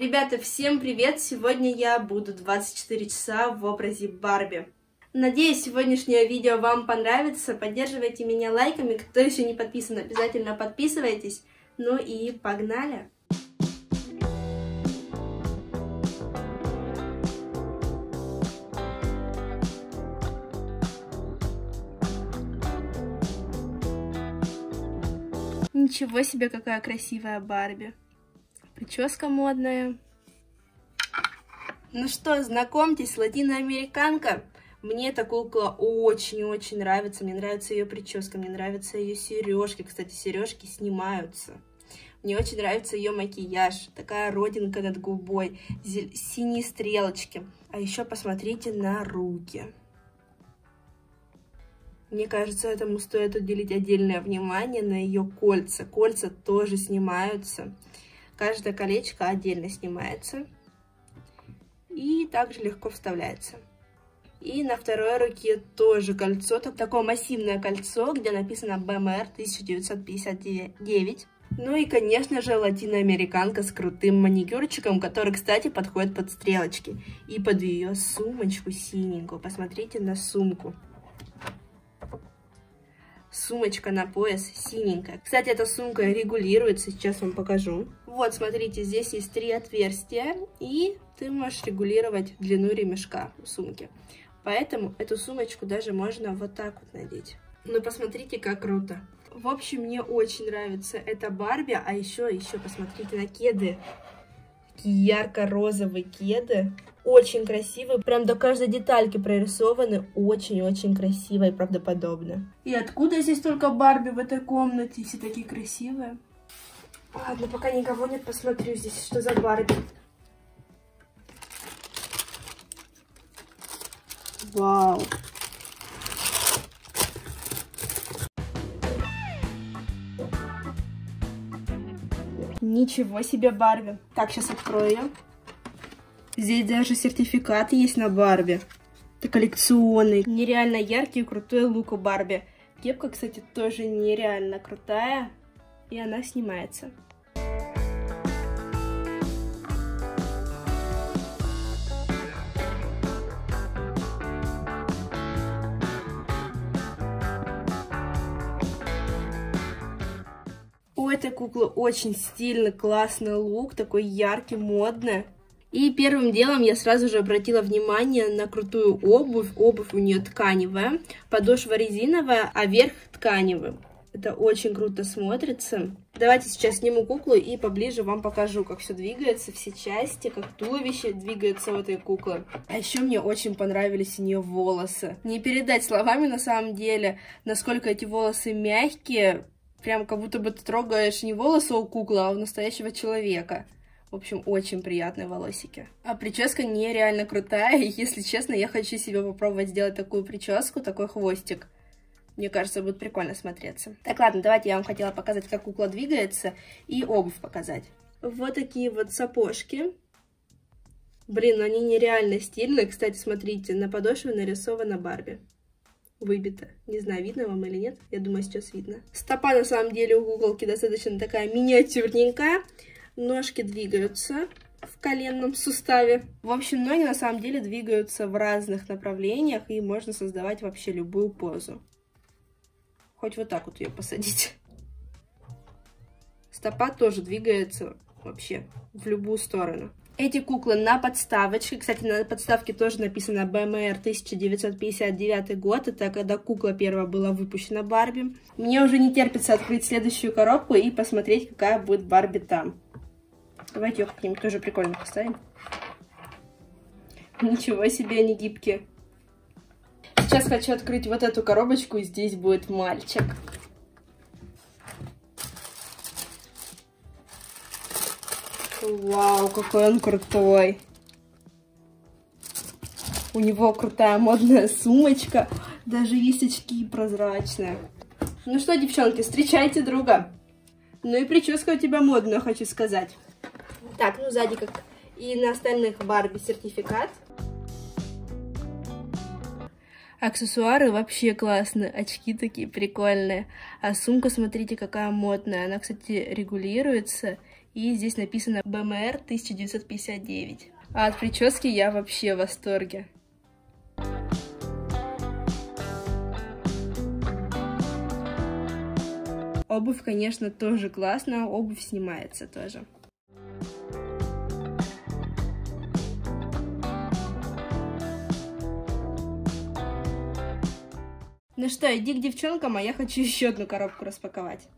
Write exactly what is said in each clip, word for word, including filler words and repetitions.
Ребята, всем привет! Сегодня я буду двадцать четыре часа в образе Барби. Надеюсь, сегодняшнее видео вам понравится. Поддерживайте меня лайками. Кто еще не подписан, обязательно подписывайтесь. Ну и погнали! Ничего себе, какая красивая Барби. Прическа модная. Ну что, знакомьтесь, латиноамериканка. Мне эта кукла очень-очень нравится. Мне нравится ее прическа, мне нравятся ее сережки. Кстати, сережки снимаются. Мне очень нравится ее макияж. Такая родинка над губой, синие стрелочки. А еще посмотрите на руки. Мне кажется, этому стоит уделить отдельное внимание на ее кольца. Кольца тоже снимаются. Каждое колечко отдельно снимается. И также легко вставляется. И на второй руке тоже кольцо. Такое массивное кольцо, где написано бэ эм эр тысяча девятьсот пятьдесят девять. Ну и, конечно же, латиноамериканка с крутым маникюрчиком, который, кстати, подходит под стрелочки. И под ее сумочку синенькую. Посмотрите на сумку. Сумочка на пояс синенькая. Кстати, эта сумка регулируется, сейчас вам покажу. Вот, смотрите, здесь есть три отверстия, и ты можешь регулировать длину ремешка у сумки. Поэтому эту сумочку даже можно вот так вот надеть. Ну, посмотрите, как круто. В общем, мне очень нравится эта Барби, а еще, еще посмотрите на кеды. Такие ярко-розовые кеды. Очень красивые, прям до каждой детальки прорисованы, очень-очень красиво и правдоподобно. И откуда здесь только Барби в этой комнате? Все такие красивые. Ладно, пока никого нет, посмотрю здесь, что за Барби. Вау. Ничего себе Барби. Так, сейчас открою ее. Здесь даже сертификат есть на Барби. Это коллекционный. Нереально яркий и крутой лук у Барби. Кепка, кстати, тоже нереально крутая. И она снимается. У этой куклы очень стильный, классный лук. Такой яркий, модный. И первым делом я сразу же обратила внимание на крутую обувь. Обувь у нее тканевая, подошва резиновая, а верх тканевый. Это очень круто смотрится. Давайте сейчас сниму куклу и поближе вам покажу, как все двигается, все части, как туловище двигается у этой куклы. А еще мне очень понравились у нее волосы. Не передать словами на самом деле, насколько эти волосы мягкие. Прям как будто бы ты трогаешь не волосы у куклы, а у настоящего человека. В общем, очень приятные волосики. А прическа нереально крутая. И, если честно, я хочу себе попробовать сделать такую прическу, такой хвостик. Мне кажется, будет прикольно смотреться. Так, ладно, давайте я вам хотела показать, как кукла двигается. И обувь показать. Вот такие вот сапожки. Блин, они нереально стильные. Кстати, смотрите, на подошве нарисована Барби. Выбито. Не знаю, видно вам или нет. Я думаю, сейчас видно. Стопа, на самом деле, у куколки достаточно такая миниатюрненькая. Ножки двигаются в коленном суставе. В общем, ноги на самом деле двигаются в разных направлениях, и можно создавать вообще любую позу. Хоть вот так вот ее посадить. Стопа тоже двигается вообще в любую сторону. Эти куклы на подставочке. Кстати, на подставке тоже написано бэ эм эр тысяча девятьсот пятьдесят девятый год. Это когда кукла первая была выпущена Барби. Мне уже не терпится открыть следующую коробку и посмотреть, какая будет Барби там. Давайте ее как-нибудь тоже прикольно поставим. Ничего себе, они гибкие. Сейчас хочу открыть вот эту коробочку, и здесь будет мальчик. Вау, какой он крутой. У него крутая модная сумочка. Даже есть очки прозрачные. Ну что, девчонки, встречайте друга. Ну и прическа у тебя модная, хочу сказать. Так, ну сзади, как и на остальных Барби, сертификат. Аксессуары вообще классные, очки такие прикольные. А сумка, смотрите, какая модная. Она, кстати, регулируется. И здесь написано бэ эм эр тысяча девятьсот пятьдесят девять. А от прически я вообще в восторге. Обувь, конечно, тоже классная, обувь снимается тоже. Ну что, иди к девчонкам, а я хочу еще одну коробку распаковать.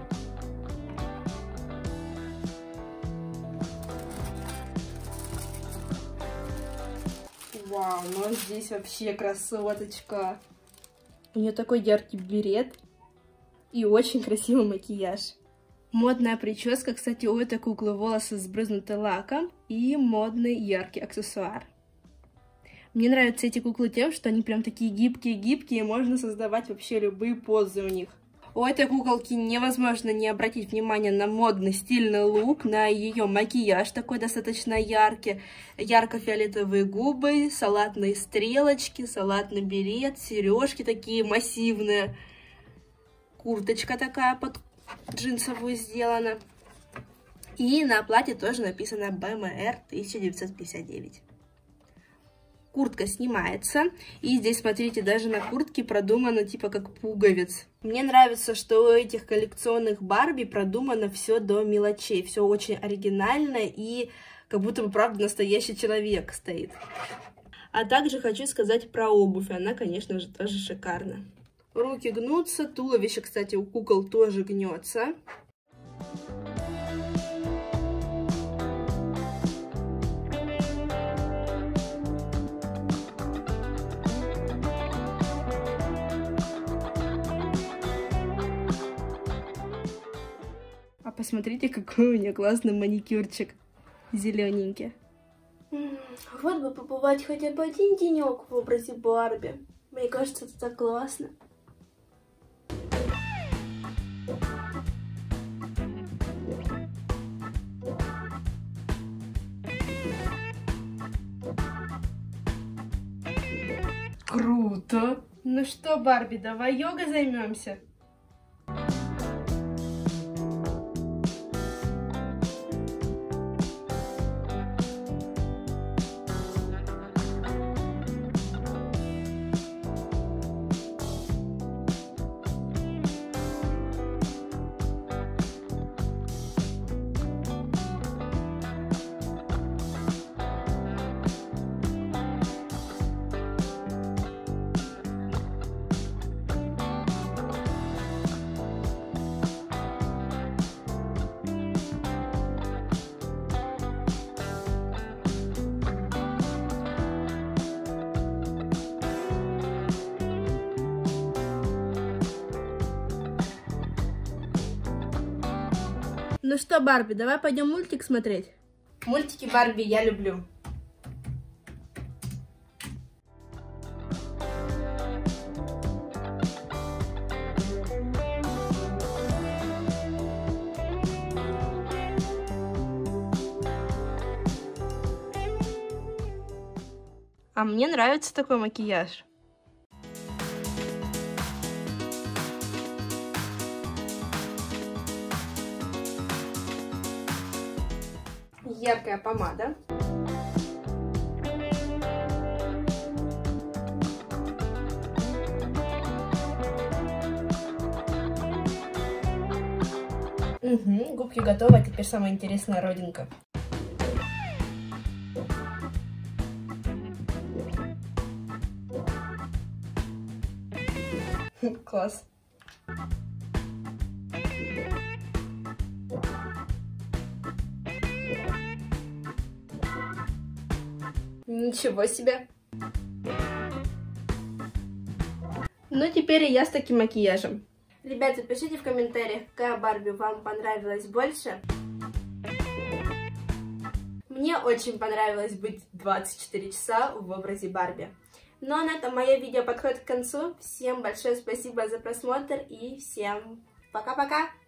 Вау, ну здесь вообще красоточка. У нее такой яркий берет и очень красивый макияж. Модная прическа, кстати, у этой куклы волосы сбрызнуты лаком и модный яркий аксессуар. Мне нравятся эти куклы тем, что они прям такие гибкие-гибкие, можно создавать вообще любые позы у них. У этой куколки невозможно не обратить внимание на модный стильный лук, на ее макияж такой достаточно яркий, ярко-фиолетовые губы, салатные стрелочки, салатный берет, сережки такие массивные, курточка такая под джинсовую сделана. И на платье тоже написано бэ эм эр тысяча девятьсот пятьдесят девять. Куртка снимается, и здесь, смотрите, даже на куртке продумано типа как пуговиц. Мне нравится, что у этих коллекционных Барби продумано все до мелочей, все очень оригинально и как будто бы правда настоящий человек стоит. А также хочу сказать про обувь, она, конечно же, тоже шикарна. Руки гнутся, туловище, кстати, у кукол тоже гнется. А посмотрите, какой у нее классный маникюрчик, зелененький. Вот бы побывать хотя бы один денек в образе Барби. Мне кажется, это так классно. Круто! Ну что, Барби, давай йогой займемся? Ну что, Барби, давай пойдем мультик смотреть. Мультики Барби я люблю. А мне нравится такой макияж. Яркая помада. Угу, губки готовы, а теперь самая интересная родинка. Класс. Ничего себе. Ну, теперь и я с таким макияжем. Ребята, пишите в комментариях, какая Барби вам понравилась больше. Мне очень понравилось быть двадцать четыре часа в образе Барби. Ну, а на этом мое видео подходит к концу. Всем большое спасибо за просмотр и всем пока-пока!